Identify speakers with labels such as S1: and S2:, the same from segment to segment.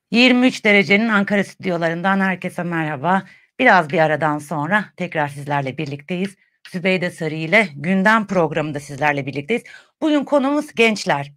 S1: 23 derecenin Ankara stüdyolarından herkese merhaba. Biraz bir aradan sonra tekrar sizlerle birlikteyiz. Zübeyde Sarı ile Gündem programında sizlerle birlikteyiz. Bugün konumuz gençler.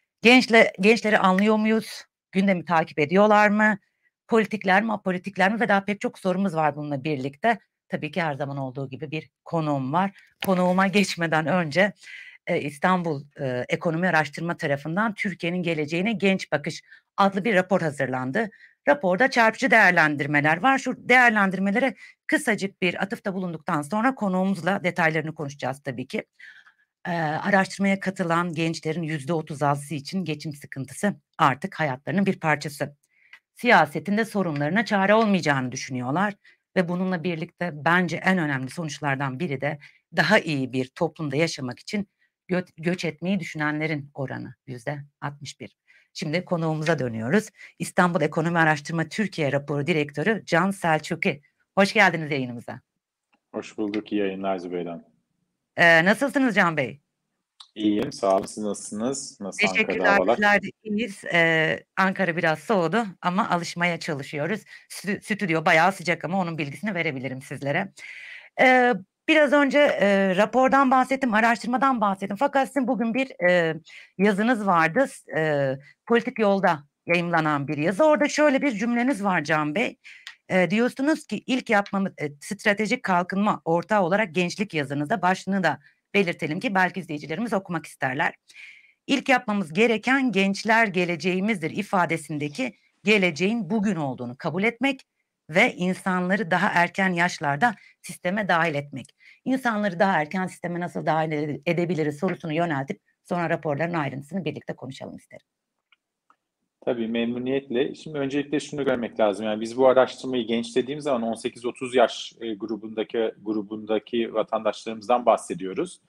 S1: Gençleri anlıyor muyuz? Gündemi takip ediyorlar mı? Politikler mi, apolitikler mi? Ve daha pek çok sorumuz var bununla birlikte. Tabii ki her zaman olduğu gibi bir konuğum var. Konuğuma geçmeden önce İstanbul Ekonomi Araştırma tarafından Türkiye'nin Geleceğine Genç Bakış adlı bir rapor hazırlandı. Raporda çarpıcı değerlendirmeler var. Şu değerlendirmelere kısacık bir atıfta bulunduktan sonra konuğumuzla detaylarını konuşacağız tabii ki. Araştırmaya katılan gençlerin %36'sı için geçim sıkıntısı artık hayatlarının bir parçası. Siyasetin de sorunlarına çare olmayacağını düşünüyorlar ve bununla birlikte bence en önemli sonuçlardan biri de daha iyi bir toplumda yaşamak için göç etmeyi düşünenlerin oranı %61. Şimdi konuğumuza dönüyoruz. İstanbul Ekonomi Araştırma Türkiye Raporu Direktörü Can Selçuk'i. Hoş geldiniz yayınımıza.
S2: Hoş bulduk. İyi yayınlar Zübeyden.
S1: Nasılsınız Can Bey?
S2: İyiyim. Sağ olun. Siz nasılsınız? Nasıl Ankara'da
S1: Teşekkürler,
S2: havalar?
S1: bizler de iyiyiz. Ankara biraz soğudu ama alışmaya çalışıyoruz. Stüdyo bayağı sıcak ama onun bilgisini verebilirim sizlere. Eee, Biraz önce rapordan bahsettim, araştırmadan bahsettim. Fakat sizin bugün bir yazınız vardı. Politik Yolda yayımlanan bir yazı. Orada şöyle bir cümleniz var Can Bey. Diyorsunuz ki ilk yapmamız stratejik kalkınma ortağı olarak gençlik yazınızda başlığını da belirtelim ki belki izleyicilerimiz okumak isterler. İlk yapmamız gereken gençler geleceğimizdir ifadesindeki geleceğin bugün olduğunu kabul etmek ve insanları daha erken yaşlarda sisteme dahil etmek. İnsanları daha erken sisteme nasıl dahil edebiliriz sorusunu yöneltip sonra raporların ayrıntısını birlikte konuşalım isterim.
S2: Tabii memnuniyetle. Şimdi öncelikle şunu görmek lazım. Yani biz bu araştırmayı genç dediğimiz zaman 18-30 yaş grubundaki vatandaşlarımızdan bahsediyoruz.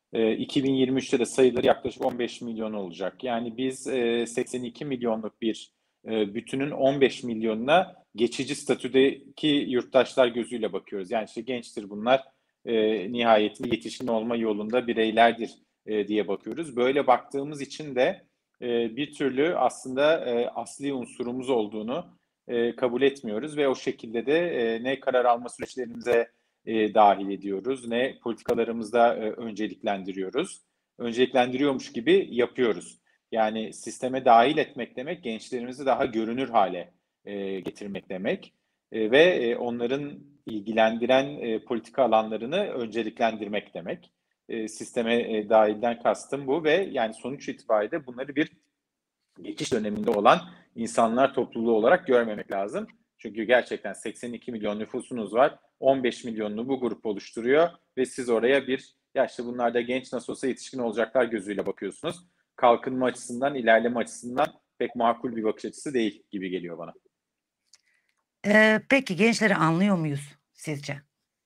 S2: 2023'te de sayıları yaklaşık 15 milyon olacak. Yani biz 82 milyonluk bir bütünün 15 milyonuna geçici statüdeki yurttaşlar gözüyle bakıyoruz. Yani işte gençtir bunlar, nihayetinde yetişkin olma yolunda bireylerdir diye bakıyoruz. Böyle baktığımız için de bir türlü aslında asli unsurumuz olduğunu kabul etmiyoruz ve o şekilde de ne karar alma süreçlerimize dahil ediyoruz, ne politikalarımızda önceliklendiriyoruz. Önceliklendiriyormuş gibi yapıyoruz. Yani sisteme dahil etmek demek, gençlerimizi daha görünür hale getirmek demek ve onların ilgilendiren politika alanlarını önceliklendirmek demek. Sisteme dahilden kastım bu ve yani sonuç itibariyle bunları bir geçiş döneminde olan insanlar topluluğu olarak görmemek lazım. Çünkü gerçekten 82 milyon nüfusunuz var. 15 milyonunu bu grup oluşturuyor ve siz oraya bir yaşlı bunlar da genç nasıl olsa yetişkin olacaklar gözüyle bakıyorsunuz. Kalkınma açısından, ilerleme açısından pek makul bir bakış açısı değil gibi geliyor bana.
S1: Peki gençleri anlıyor muyuz sizce?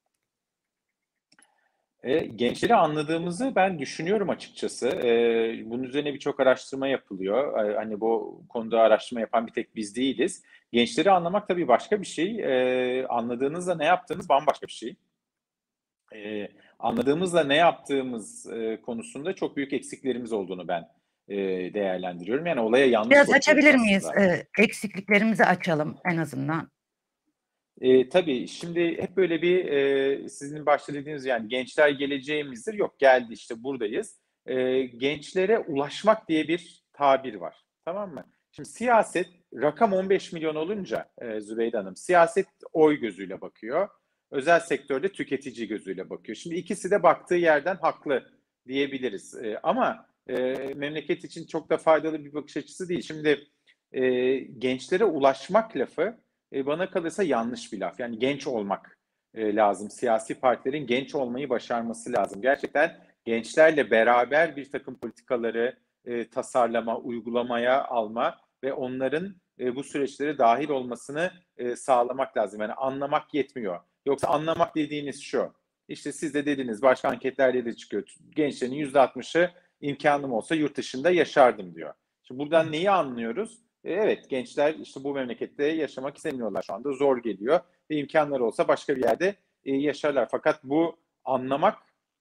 S2: Gençleri anladığımızı ben düşünüyorum açıkçası. Bunun üzerine birçok araştırma yapılıyor. Hani bu konuda araştırma yapan bir tek biz değiliz. Gençleri anlamak tabii başka bir şey. Anladığınızda ne yaptığınız bambaşka bir şey. Anladığımızla ne yaptığımız konusunda çok büyük eksiklerimiz olduğunu ben değerlendiriyorum. Yani olaya yanlış
S1: Biraz
S2: bakıyoruz
S1: açabilir miyiz?
S2: aslında.
S1: Eksikliklerimizi açalım en azından.
S2: Tabii şimdi hep böyle bir sizin başta dediğiniz yani gençler geleceğimizdir. Yok geldi işte buradayız. Gençlere ulaşmak diye bir tabir var. Tamam mı? Şimdi siyaset rakam 15 milyon olunca Zübeyde Hanım siyaset oy gözüyle bakıyor. Özel sektörde tüketici gözüyle bakıyor. Şimdi ikisi de baktığı yerden haklı diyebiliriz. Ama memleket için çok da faydalı bir bakış açısı değil. Şimdi gençlere ulaşmak lafı bana kalırsa yanlış bir laf. Yani genç olmak lazım. Siyasi partilerin genç olmayı başarması lazım. Gerçekten gençlerle beraber bir takım politikaları tasarlama, uygulamaya alma ve onların bu süreçlere dahil olmasını sağlamak lazım. Yani anlamak yetmiyor. Yoksa anlamak dediğiniz şu. İşte siz de dediniz, başka anketlerde de çıkıyor. Gençlerin %60'ı imkanım olsa yurt dışında yaşardım diyor. Şimdi buradan neyi anlıyoruz? Evet, gençler işte bu memlekette yaşamak istemiyorlar şu anda. Zor geliyor ve imkanları olsa başka bir yerde yaşarlar. Fakat bu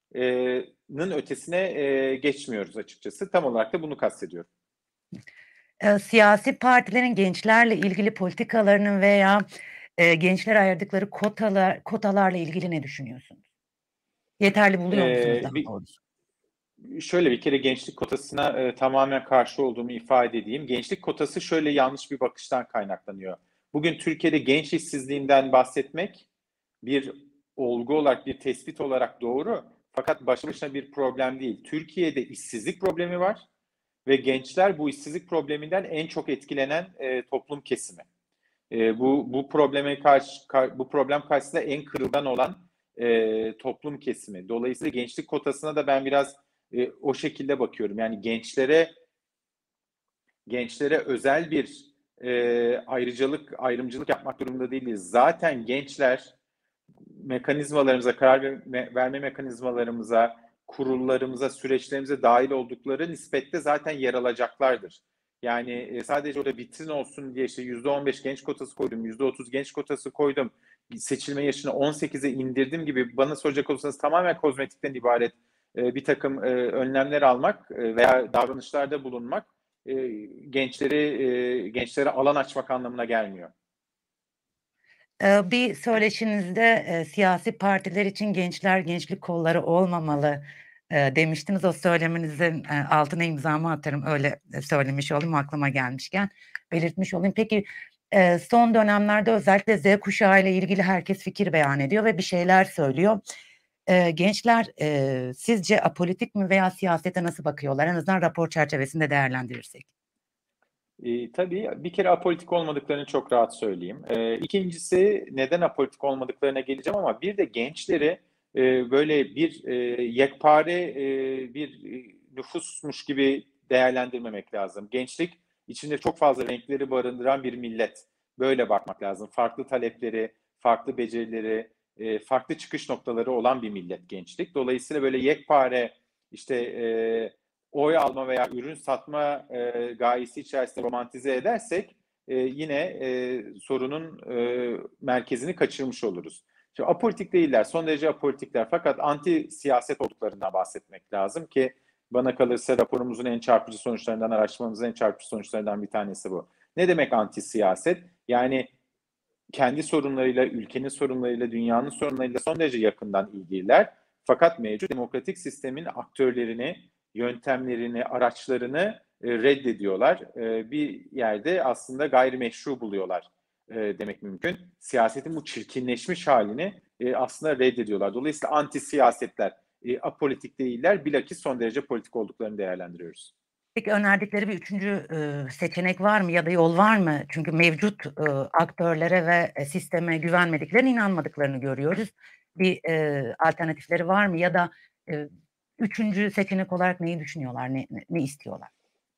S2: anlamak'nın ötesine geçmiyoruz açıkçası. Tam olarak da bunu kastediyorum.
S1: Siyasi partilerin gençlerle ilgili politikalarının veya gençlere ayırdıkları kotalarla ilgili ne düşünüyorsunuz? Yeterli buluyor musunuz daha
S2: Bir
S1: doğrusu?
S2: Şöyle bir kere gençlik kotasına tamamen karşı olduğumu ifade edeyim. Gençlik kotası şöyle yanlış bir bakıştan kaynaklanıyor. Bugün Türkiye'de genç işsizliğinden bahsetmek bir olgu olarak, bir tespit olarak doğru. Fakat başlı başına bir problem değil. Türkiye'de işsizlik problemi var ve gençler bu işsizlik probleminden en çok etkilenen toplum kesimi. Bu problem karşısında en kırılgan olan toplum kesimi. Dolayısıyla gençlik kotasına da ben biraz o şekilde bakıyorum. Yani gençlere özel bir ayrımcılık yapmak durumunda değiliz. Zaten gençler mekanizmalarımıza, verme mekanizmalarımıza, kurullarımıza, süreçlerimize dahil oldukları nispette zaten yer alacaklardır. Yani sadece orada vitrin olsun diye işte %15 genç kotası koydum, %30 genç kotası koydum, seçilme yaşını 18'e indirdim gibi bana soracak olursanız tamamen kozmetikten ibaret bir takım önlemler almak veya davranışlarda bulunmak gençlere alan açmak anlamına gelmiyor.
S1: Bir söyleşinizde siyasi partiler için gençler gençlik kolları olmamalı demiştiniz. O söyleminizin altına imzamı atarım. Öyle söylemiş olayım, aklıma gelmişken belirtmiş olayım. Peki son dönemlerde özellikle Z kuşağı ile ilgili herkes fikir beyan ediyor ve bir şeyler söylüyor. Gençler sizce apolitik mi veya siyasete nasıl bakıyorlar? En azından rapor çerçevesinde değerlendirirsek.
S2: Tabii bir kere apolitik olmadıklarını çok rahat söyleyeyim. İkincisi neden apolitik olmadıklarına geleceğim ama bir de gençleri böyle bir yekpare bir nüfusmuş gibi değerlendirmemek lazım. Gençlik içinde çok fazla renkleri barındıran bir millet. Böyle bakmak lazım. Farklı talepleri, farklı becerileri, farklı çıkış noktaları olan bir millet gençlik. Dolayısıyla böyle yekpare işte oy alma veya ürün satma gayesi içerisinde romantize edersek yine sorunun merkezini kaçırmış oluruz. Şimdi apolitik değiller, son derece apolitikler fakat anti siyaset olduklarından bahsetmek lazım ki bana kalırsa raporumuzun en çarpıcı sonuçlarından, araştırmamızın en çarpıcı sonuçlarından bir tanesi bu. Ne demek anti siyaset? Yani kendi sorunlarıyla, ülkenin sorunlarıyla, dünyanın sorunlarıyla son derece yakından ilgililer. Fakat mevcut demokratik sistemin aktörlerini, yöntemlerini, araçlarını reddediyorlar. Bir yerde aslında gayrimeşru buluyorlar demek mümkün. Siyasetin bu çirkinleşmiş halini aslında reddediyorlar. Dolayısıyla anti siyasetler apolitik değiller, bilakis son derece politik olduklarını değerlendiriyoruz.
S1: Peki önerdikleri bir üçüncü seçenek var mı ya da yol var mı? Çünkü mevcut aktörlere ve sisteme güvenmediklerine inanmadıklarını görüyoruz. Bir alternatifleri var mı ya da eee, üçüncü seçenek olarak neyi düşünüyorlar, ne istiyorlar?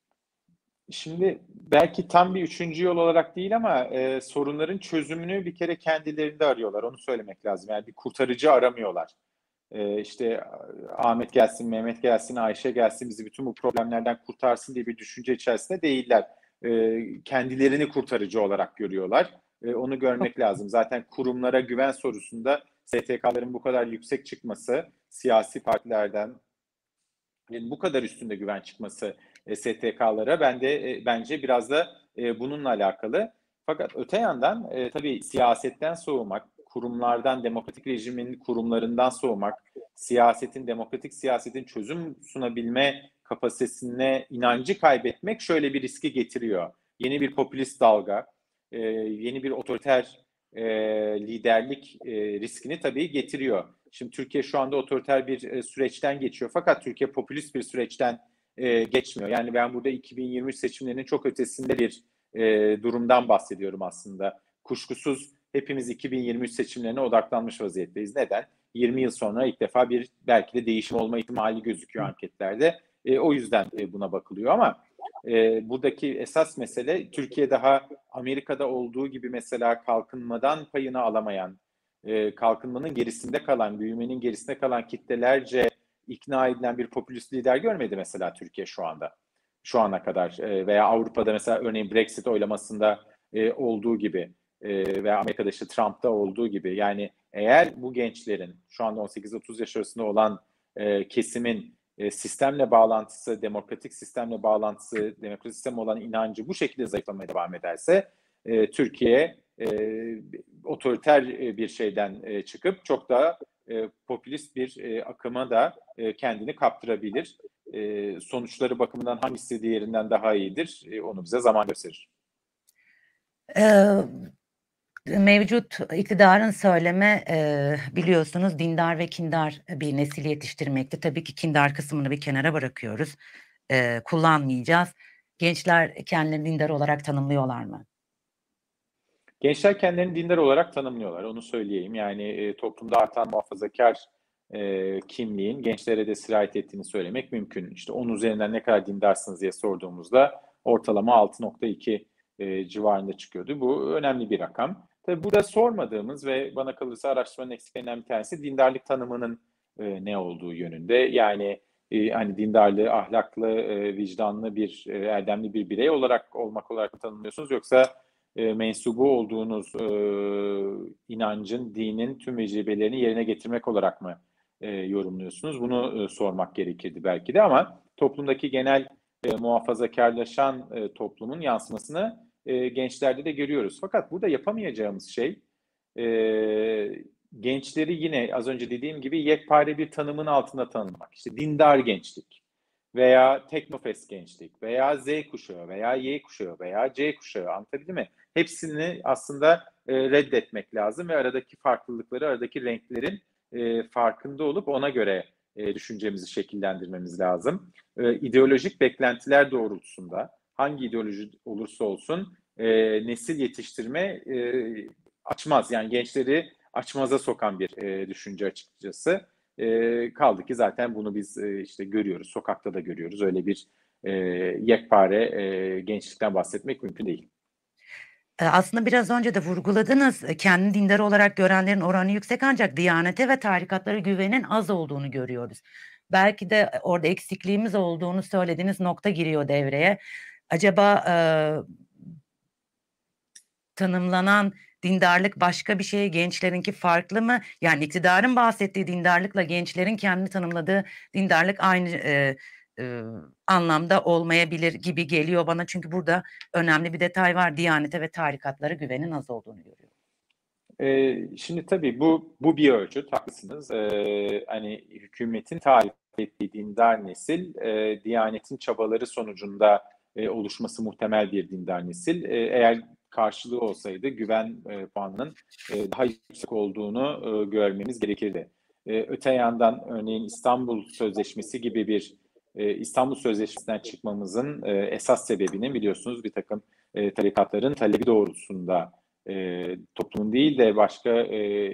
S2: Şimdi belki tam bir üçüncü yol olarak değil ama sorunların çözümünü bir kere kendilerinde arıyorlar. Onu söylemek lazım. Yani bir kurtarıcı aramıyorlar. İşte Ahmet gelsin, Mehmet gelsin, Ayşe gelsin bizi bütün bu problemlerden kurtarsın diye bir düşünce içerisinde değiller. Kendilerini kurtarıcı olarak görüyorlar. Onu
S1: Çok
S2: görmek lazım. Zaten kurumlara güven sorusunda STK'ların bu kadar yüksek çıkması, siyasi partilerden bu kadar üstünde güven çıkması STK'lara bence biraz da bununla alakalı. Fakat öte yandan tabii siyasetten soğumak, kurumlardan, demokratik rejimin kurumlarından soğumak, demokratik siyasetin çözüm sunabilme kapasitesine inancı kaybetmek şöyle bir riski getiriyor. Yeni bir popülist dalga, yeni bir otoriter liderlik riskini tabii getiriyor. Şimdi Türkiye şu anda otoriter bir süreçten geçiyor. Fakat Türkiye popülist bir süreçten geçmiyor. Yani ben burada 2023 seçimlerinin çok ötesinde bir durumdan bahsediyorum aslında. Kuşkusuz hepimiz 2023 seçimlerine odaklanmış vaziyetteyiz. Neden? 20 yıl sonra ilk defa bir belki de değişim olma ihtimali gözüküyor anketlerde. O yüzden buna bakılıyor ama buradaki esas mesele Türkiye daha Amerika'da olduğu gibi mesela kalkınmadan payını alamayan, kalkınmanın gerisinde kalan, büyümenin gerisinde kalan kitlelerce ikna edilen bir popülist lider görmedi mesela Türkiye şu anda. Şu ana kadar veya Avrupa'da mesela örneğin Brexit oylamasında olduğu gibi veya Amerika'da işte Trump'ta olduğu gibi. Yani eğer bu gençlerin şu anda 18-30 yaş arasında olan kesimin sistemle bağlantısı, demokratik sistemle bağlantısı, demokratik sistem olan inancı bu şekilde zayıflamaya devam ederse Türkiye otoriter bir şeyden çıkıp çok daha popülist bir akıma da kendini kaptırabilir. Sonuçları bakımından hangisi diğerinden daha iyidir onu bize zaman gösterir.
S1: Mevcut iktidarın söyleme biliyorsunuz dindar ve kindar bir nesil yetiştirmekte. Tabii ki kindar kısmını bir kenara bırakıyoruz. Kullanmayacağız. Gençler kendilerini dindar olarak tanımlıyorlar mı?
S2: Gençler kendilerini dindar olarak tanımlıyorlar, onu söyleyeyim. Yani toplumda artan muhafazakar kimliğin gençlere de sirayet ettiğini söylemek mümkün. İşte 10 üzerinden ne kadar dindarsınız diye sorduğumuzda ortalama 6,2 civarında çıkıyordu. Bu önemli bir rakam. Tabii burada sormadığımız ve bana kalırsa araştırmanın eksiklerinden bir tanesi dindarlık tanımının ne olduğu yönünde. Yani hani dindarlığı ahlaklı, vicdanlı bir, erdemli bir birey olarak olmak olarak mı tanımlıyorsunuz, yoksa mensubu olduğunuz inancın, dinin tüm vecibelerini yerine getirmek olarak mı yorumluyorsunuz? Bunu sormak gerekirdi belki de, ama toplumdaki genel muhafazakarlaşan toplumun yansımasını gençlerde de görüyoruz. Fakat burada yapamayacağımız şey gençleri yine az önce dediğim gibi yekpare bir tanımın altında tanımlamak. İşte dindar gençlik veya teknofest gençlik veya Z kuşağı veya Y kuşağı veya C kuşağı, anlatabildim mi? Hepsini aslında reddetmek lazım ve aradaki farklılıkları, aradaki renklerin farkında olup ona göre düşüncemizi şekillendirmemiz lazım. İdeolojik beklentiler doğrultusunda hangi ideoloji olursa olsun nesil yetiştirme açmaz. Yani gençleri açmaza sokan bir düşünce açıkçası. Kaldı ki zaten bunu biz işte görüyoruz, sokakta da görüyoruz. Öyle bir yekpare gençlikten bahsetmek mümkün değil.
S1: Aslında biraz önce de vurguladınız. Kendini dindar olarak görenlerin oranı yüksek ancak Diyanete ve tarikatlara güvenin az olduğunu görüyoruz. Belki de orada eksikliğimiz olduğunu söylediğiniz nokta giriyor devreye. Acaba tanımlanan dindarlık başka bir şey, gençlerinki farklı mı? Yani iktidarın bahsettiği dindarlıkla gençlerin kendi tanımladığı dindarlık aynı anlamda olmayabilir gibi geliyor bana. Çünkü burada önemli bir detay var. Diyanete ve tarikatlara güvenin az olduğunu görüyorum.
S2: Şimdi tabii bu bir ölçüt, haklısınız. Hani hükümetin tarif ettiği dindar nesil, Diyanet'in çabaları sonucunda oluşması muhtemel bir dindar nesil. Eğer karşılığı olsaydı güven puanının daha yüksek olduğunu görmemiz gerekirdi. Öte yandan örneğin İstanbul Sözleşmesi gibi bir İstanbul Sözleşmesi'nden çıkmamızın esas sebebinin biliyorsunuz bir takım tarikatların talebi doğrultusunda toplumun değil de başka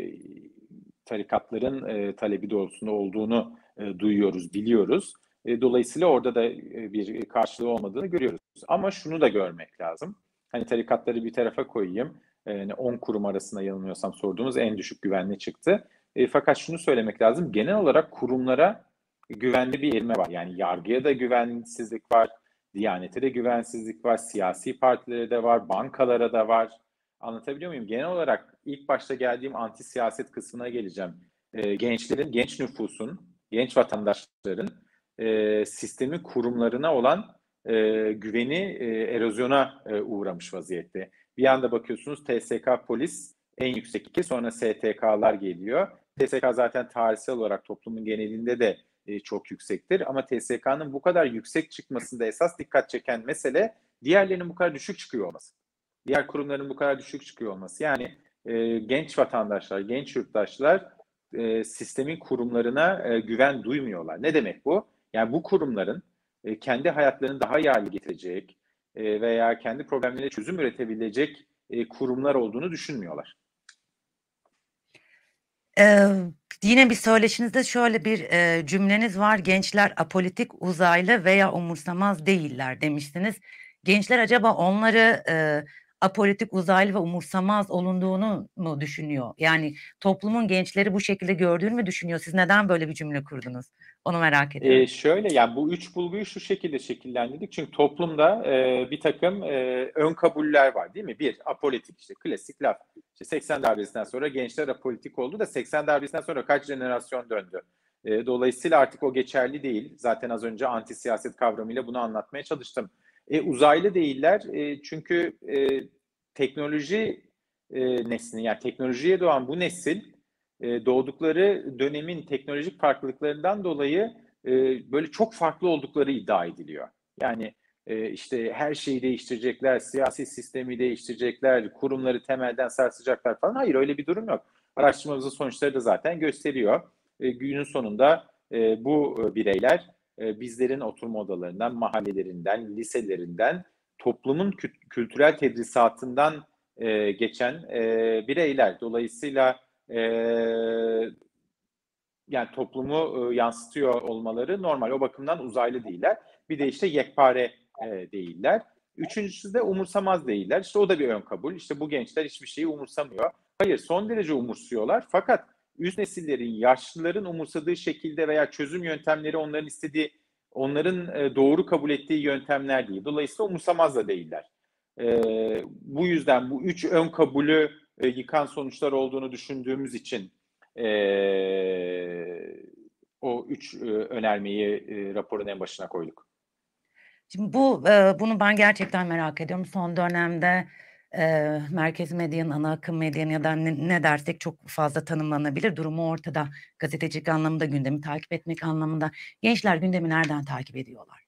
S2: tarikatların talebi doğrultusunda olduğunu duyuyoruz, biliyoruz. Dolayısıyla orada da bir karşılığı olmadığını görüyoruz. Ama şunu da görmek lazım. Hani tarikatları bir tarafa koyayım. 10 kurum arasında yanılmıyorsam sorduğumuz en düşük güvenli çıktı. Fakat şunu söylemek lazım. Genel olarak kurumlara güvenli bir eğilme var. Yani yargıya da güvensizlik var, Diyanete de güvensizlik var, siyasi partilere de var, bankalara da var. Anlatabiliyor muyum? Genel olarak ilk başta geldiğim anti siyaset kısmına geleceğim. Gençlerin, genç nüfusun, genç vatandaşların sistemin kurumlarına olan güveni erozyona uğramış vaziyette. Bir anda bakıyorsunuz TSK polis en yüksek 2, sonra STK'lar geliyor. TSK zaten tarihsel olarak toplumun genelinde de çok yüksektir. Ama TSK'nın bu kadar yüksek çıkmasında esas dikkat çeken mesele diğerlerinin bu kadar düşük çıkıyor olması. Diğer kurumların bu kadar düşük çıkıyor olması. Yani genç vatandaşlar, genç yurttaşlar sistemin kurumlarına güven duymuyorlar. Ne demek bu? Yani bu kurumların kendi hayatlarını daha iyi hale getirecek veya kendi problemlerine çözüm üretebilecek kurumlar olduğunu düşünmüyorlar.
S1: Yine bir söyleşinizde şöyle bir cümleniz var. Gençler apolitik, uzaylı veya umursamaz değiller demiştiniz. Gençler acaba onları apolitik, uzaylı ve umursamaz olunduğunu mu düşünüyor? Yani toplumun gençleri bu şekilde gördüğünü mü düşünüyor? Siz neden böyle bir cümle kurdunuz? Onu merak ediyorum.
S2: Şöyle, yani bu üç bulguyu şu şekilde şekillendirdik. Çünkü toplumda bir takım ön kabuller var, değil mi? Bir, apolitik, işte klasik laf. İşte 80 darbesinden sonra gençler apolitik oldu da 80 darbesinden sonra kaç jenerasyon döndü? Dolayısıyla artık o geçerli değil. Zaten az önce anti siyaset kavramıyla bunu anlatmaya çalıştım. Uzaylı değiller çünkü teknoloji nesli, yani teknolojiye doğan bu nesil doğdukları dönemin teknolojik farklılıklarından dolayı böyle çok farklı oldukları iddia ediliyor. Yani işte her şeyi değiştirecekler, siyasi sistemi değiştirecekler, kurumları temelden sarsacaklar falan. Hayır, öyle bir durum yok. Araştırmamızın sonuçları da zaten gösteriyor. Günün sonunda bu bireyler bizlerin oturma odalarından, mahallelerinden, liselerinden, toplumun kültürel tedrisatından geçen bireyler. Dolayısıyla yani toplumu yansıtıyor olmaları normal. O bakımdan uzaylı değiller. Bir de işte yekpare değiller. Üçüncüsü de umursamaz değiller. İşte o da bir ön kabul. İşte bu gençler hiçbir şeyi umursamıyor. Hayır, son derece umursuyorlar. Fakat üst nesillerin, yaşlıların umursadığı şekilde veya çözüm yöntemleri onların istediği, onların doğru kabul ettiği yöntemler değil. Dolayısıyla umursamaz da değiller. Bu yüzden bu üç ön kabulü yıkan sonuçlar olduğunu düşündüğümüz için o üç önermeyi raporun en başına koyduk.
S1: Şimdi bunu ben gerçekten merak ediyorum. Son dönemde merkez medyanın, ana akım medyanın ya da ne dersek çok fazla tanımlanabilir. Durumu ortada. Gazetecilik anlamında, gündemi takip etmek anlamında. Gençler gündemi nereden takip ediyorlar?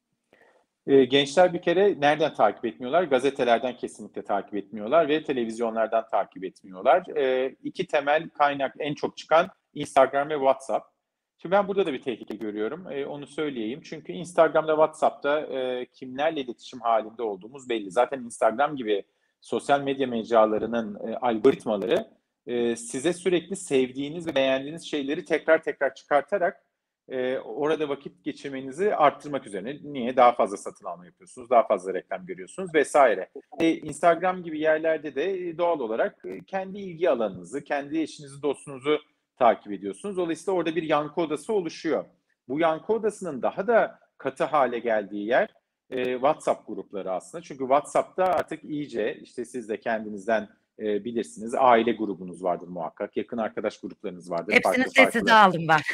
S2: Gençler bir kere nereden takip etmiyorlar? Gazetelerden kesinlikle takip etmiyorlar ve televizyonlardan takip etmiyorlar. İki temel kaynak en çok çıkan Instagram ve WhatsApp. Şimdi ben burada da bir tehlike görüyorum. Onu söyleyeyim. Çünkü Instagram'da, WhatsApp'ta kimlerle iletişim halinde olduğumuz belli. Zaten Instagram gibi sosyal medya mecralarının algoritmaları size sürekli sevdiğiniz ve beğendiğiniz şeyleri tekrar tekrar çıkartarak orada vakit geçirmenizi arttırmak üzerine. Niye? Daha fazla satın alma yapıyorsunuz, daha fazla reklam görüyorsunuz vesaire. Instagram gibi yerlerde de doğal olarak kendi ilgi alanınızı, kendi eşinizi, dostunuzu takip ediyorsunuz. Dolayısıyla orada bir yankı odası oluşuyor. Bu yankı odasının daha da katı hale geldiği yer WhatsApp grupları aslında. Çünkü WhatsApp'ta artık iyice işte siz de kendinizden bilirsiniz. Aile grubunuz vardır muhakkak. Yakın arkadaş gruplarınız vardır.
S1: Hepsini
S2: Farklı
S1: sessize
S2: farklı.
S1: aldım ben.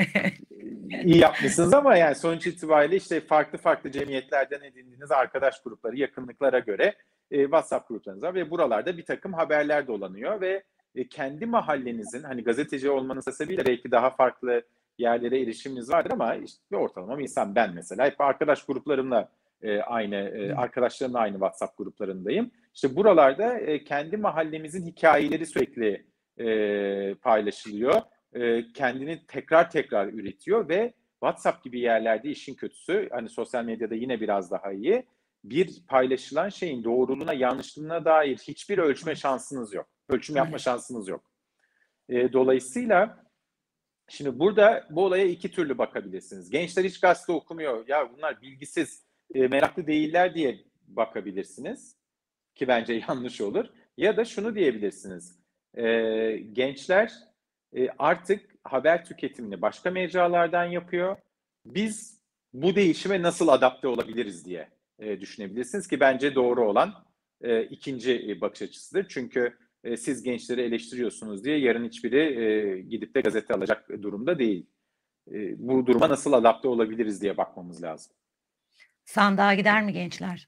S2: İyi yapmışsınız ama yani sonuç itibariyle işte farklı farklı cemiyetlerden edindiğiniz arkadaş grupları, yakınlıklara göre WhatsApp gruplarınız var ve buralarda bir takım haberler dolanıyor ve kendi mahallenizin, hani gazeteci olmanız sebebiyle belki daha farklı yerlere erişiminiz vardır ama işte bir ortalama bir insan, ben mesela hep arkadaş gruplarımla arkadaşlarımla aynı WhatsApp gruplarındayım. İşte buralarda kendi mahallemizin hikayeleri sürekli paylaşılıyor. Kendini tekrar tekrar üretiyor ve WhatsApp gibi yerlerde işin kötüsü, hani sosyal medyada yine biraz daha iyi, bir paylaşılan şeyin doğruluğuna, yanlışlığına dair hiçbir ölçme şansınız yok. Ölçüm yapma şansınız yok. Dolayısıyla şimdi burada bu olaya iki türlü bakabilirsiniz. Gençler hiç gazete okumuyor, ya bunlar bilgisiz, meraklı değiller diye bakabilirsiniz ki bence yanlış olur. Ya da şunu diyebilirsiniz, gençler artık haber tüketimini başka mecralardan yapıyor. Biz bu değişime nasıl adapte olabiliriz diye düşünebilirsiniz ki bence doğru olan ikinci bakış açısıdır. Çünkü siz gençleri eleştiriyorsunuz diye yarın hiçbiri gidip de gazete alacak durumda değil. Bu duruma nasıl adapte olabiliriz diye bakmamız lazım.
S1: Sandığa gider mi gençler?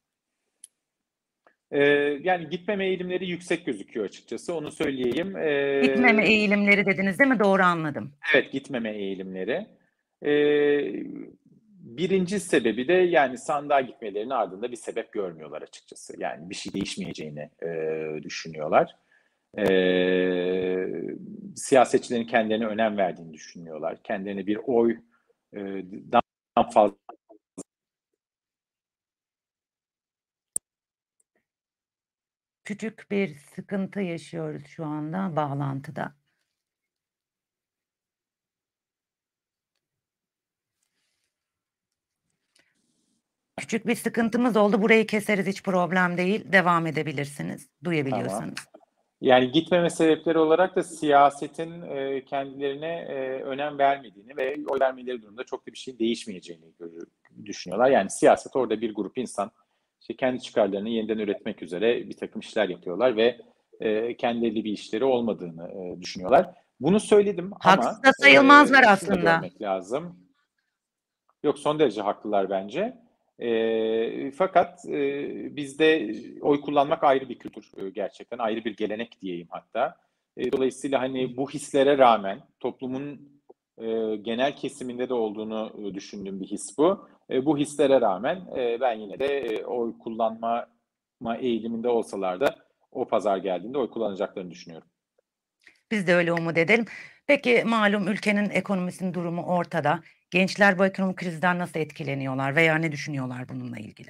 S2: Yani gitmeme eğilimleri yüksek gözüküyor açıkçası, onu söyleyeyim.
S1: Gitmeme eğilimleri dediniz değil mi? Doğru anladım.
S2: Evet, gitmeme eğilimleri. Birinci sebebi de yani sandığa gitmelerinin ardında bir sebep görmüyorlar açıkçası. Yani bir şey değişmeyeceğini düşünüyorlar. Siyasetçilerin kendilerine önem verdiğini düşünüyorlar. Kendilerine bir oydan fazla.
S1: Küçük bir sıkıntı yaşıyoruz şu anda bağlantıda. Küçük bir sıkıntımız oldu. Burayı keseriz, hiç problem değil. Devam edebilirsiniz. Duyabiliyorsanız.
S2: Tamam. Yani gitmeme sebepleri olarak da siyasetin kendilerine önem vermediğini ve oy vermeleri durumunda çok da bir şey değişmeyeceğini düşünüyorlar. Yani siyaset, orada bir grup insan işte kendi çıkarlarını yeniden üretmek üzere bir takım işler yapıyorlar ve kendileri bir işleri olmadığını düşünüyorlar. Bunu söyledim
S1: Haksız
S2: ama
S1: da sayılmazlar
S2: şunu da
S1: aslında.
S2: görmek lazım. Yok, son derece haklılar bence. Fakat bizde oy kullanmak ayrı bir kültür, gerçekten ayrı bir gelenek diyeyim hatta. Dolayısıyla hani bu hislere rağmen toplumun genel kesiminde de olduğunu düşündüğüm bir his bu. Bu hislere rağmen ben yine de oy kullanma eğiliminde olsalar da o pazar geldiğinde oy kullanacaklarını düşünüyorum.
S1: Biz de öyle umut edelim. Peki malum ülkenin ekonomisinin durumu ortada. Gençler bu ekonomik krizden nasıl etkileniyorlar veya ne düşünüyorlar bununla ilgili?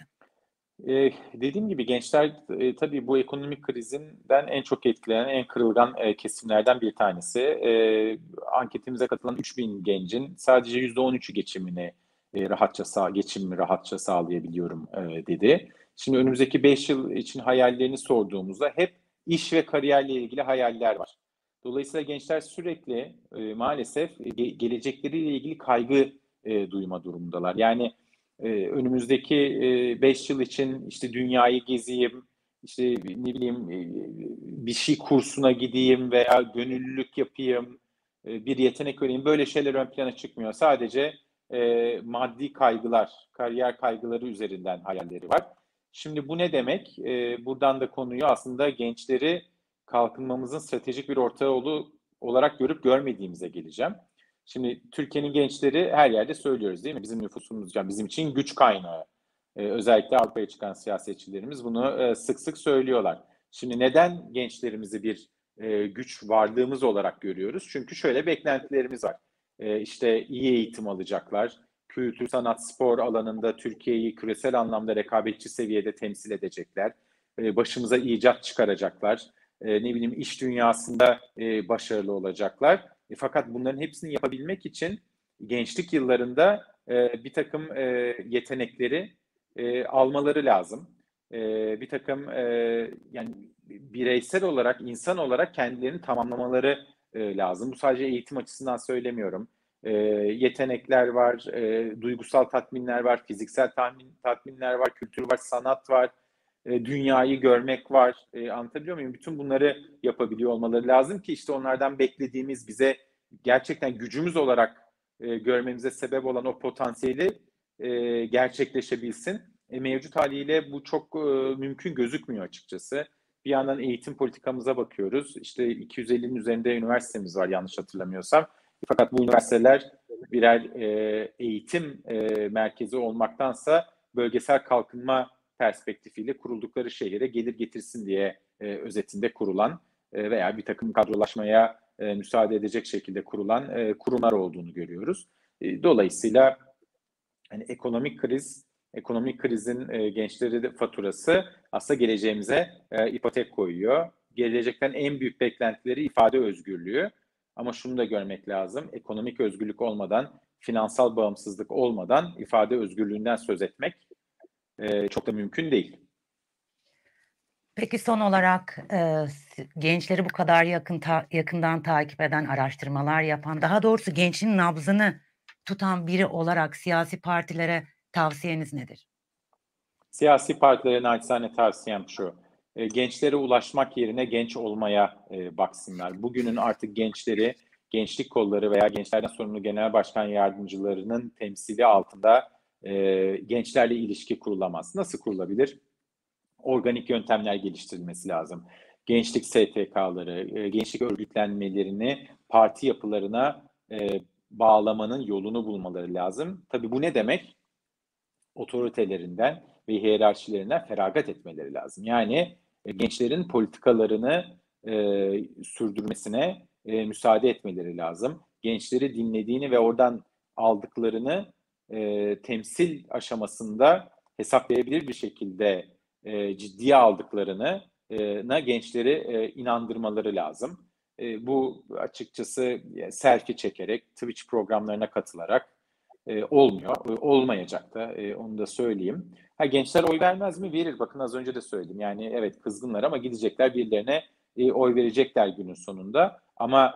S2: Dediğim gibi gençler tabii bu ekonomik krizinden en çok etkilenen, en kırılgan kesimlerden bir tanesi. Anketimize katılan 3000 gencin sadece %13'ü geçimini geçimimi rahatça sağlayabiliyorum dedi. Şimdi önümüzdeki 5 yıl için hayallerini sorduğumuzda hep iş ve kariyerle ilgili hayaller var. Dolayısıyla gençler sürekli maalesef gelecekleriyle ilgili kaygı duyma durumundalar. Yani önümüzdeki 5 yıl için işte dünyayı gezeyim, işte ne bileyim bir şey kursuna gideyim veya gönüllülük yapayım, bir yetenek öğreneyim. Böyle şeyler ön plana çıkmıyor. Sadece maddi kaygılar, kariyer kaygıları üzerinden hayalleri var. Şimdi bu ne demek? Buradan da konuyu aslında gençleri kalkınmamızın stratejik bir ortağı olarak görüp görmediğimize geleceğim. Şimdi Türkiye'nin gençleri her yerde söylüyoruz değil mi? Bizim nüfusumuz, yani bizim için güç kaynağı. Özellikle Avrupa'ya çıkan siyasetçilerimiz bunu sık sık söylüyorlar. Şimdi neden gençlerimizi bir güç varlığımız olarak görüyoruz? Çünkü şöyle beklentilerimiz var. İşte iyi eğitim alacaklar, kültür, sanat, spor alanında Türkiye'yi küresel anlamda rekabetçi seviyede temsil edecekler, başımıza icat çıkaracaklar, ne bileyim iş dünyasında başarılı olacaklar. Fakat bunların hepsini yapabilmek için gençlik yıllarında bir takım yetenekleri almaları lazım. Bir takım yani bireysel olarak, insan olarak kendilerini tamamlamaları lazım. Bu sadece eğitim açısından söylemiyorum. Yetenekler var, duygusal tatminler var, fiziksel tatminler var, kültür var, sanat var, dünyayı görmek var. Anlatabiliyor muyum? Bütün bunları yapabiliyor olmaları lazım ki işte onlardan beklediğimiz, bize gerçekten gücümüz olarak görmemize sebep olan o potansiyeli gerçekleşebilsin. Mevcut haliyle bu çok mümkün gözükmüyor açıkçası. Bir yandan eğitim politikamıza bakıyoruz. İşte 250'nin üzerinde üniversitemiz var yanlış hatırlamıyorsam. Fakat bu üniversiteler birer eğitim merkezi olmaktansa bölgesel kalkınma perspektifiyle kuruldukları şehire gelir getirsin diye özetinde kurulan veya bir takım kadrolaşmaya müsaade edecek şekilde kurulan kurumlar olduğunu görüyoruz. Dolayısıyla hani ekonomik krizin gençleri faturası aslında geleceğimize ipotek koyuyor. Gelecekten en büyük beklentileri ifade özgürlüğü. Ama şunu da görmek lazım. Ekonomik özgürlük olmadan, finansal bağımsızlık olmadan ifade özgürlüğünden söz etmek çok da mümkün değil.
S1: Peki son olarak gençleri bu kadar yakından takip eden, araştırmalar yapan, daha doğrusu gençin nabzını tutan biri olarak siyasi partilere tavsiyeniz nedir?
S2: Siyasi partilere naçizane tavsiyem şu. Gençlere ulaşmak yerine genç olmaya baksınlar. Bugünün artık gençleri, gençlik kolları veya gençlerden sorumlu genel başkan yardımcılarının temsili altında gençlerle ilişki kurulamaz. Nasıl kurulabilir? Organik yöntemler geliştirilmesi lazım. Gençlik STK'ları, gençlik örgütlenmelerini parti yapılarına bağlamanın yolunu bulmaları lazım. Tabii bu ne demek? Otoritelerinden ve hiyerarşilerinden feragat etmeleri lazım. Yani gençlerin politikalarını sürdürmesine müsaade etmeleri lazım. Gençleri dinlediğini ve oradan aldıklarını temsil aşamasında hesaplayabilir bir şekilde ciddiye aldıklarını gençleri inandırmaları lazım. Bu açıkçası selfie çekerek, Twitch programlarına katılarak olmuyor. Olmayacak da onu da söyleyeyim. Gençler oy vermez mi? Verir. Bakın az önce de söyledim. Yani evet kızgınlar ama gidecekler birilerine oy verecekler günün sonunda. Ama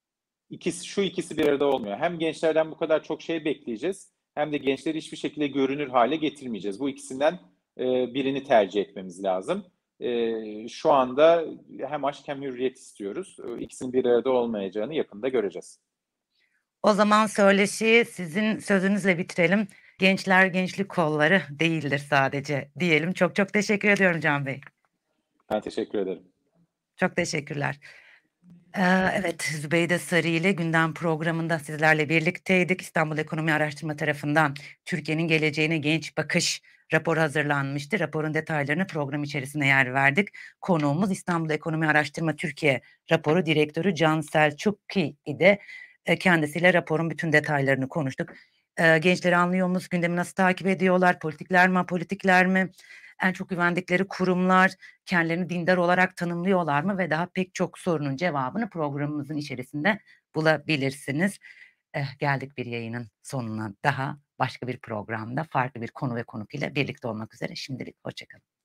S2: şu ikisi bir arada olmuyor. Hem gençlerden bu kadar çok şey bekleyeceğiz hem de gençleri hiçbir şekilde görünür hale getirmeyeceğiz. Bu ikisinden birini tercih etmemiz lazım. Şu anda hem aşk hem hürriyet istiyoruz. İkisinin bir arada olmayacağını yakında göreceğiz.
S1: O zaman söyleşiyi sizin sözünüzle bitirelim. Gençler gençlik kolları değildir sadece diyelim. Çok çok teşekkür ediyorum Can Bey.
S2: Ben teşekkür ederim.
S1: Çok teşekkürler. Evet, Zübeyde Sarı ile Gündem programında sizlerle birlikteydik. İstanbul Ekonomi Araştırma tarafından Türkiye'nin geleceğine genç bakış raporu hazırlanmıştı. Raporun detaylarını program içerisinde yer verdik. Konuğumuz İstanbul Ekonomi Araştırma Türkiye raporu direktörü Can Selçukki idi. Kendisiyle raporun bütün detaylarını konuştuk. Gençleri anlıyor musunuz? Gündemi nasıl takip ediyorlar? Politikler mi, apolitikler mi? En çok güvendikleri kurumlar, kendilerini dindar olarak tanımlıyorlar mı ve daha pek çok sorunun cevabını programımızın içerisinde bulabilirsiniz. Geldik bir yayının sonuna daha başka bir programda farklı bir konu ve konuk ile birlikte olmak üzere. Şimdilik hoşça kalın.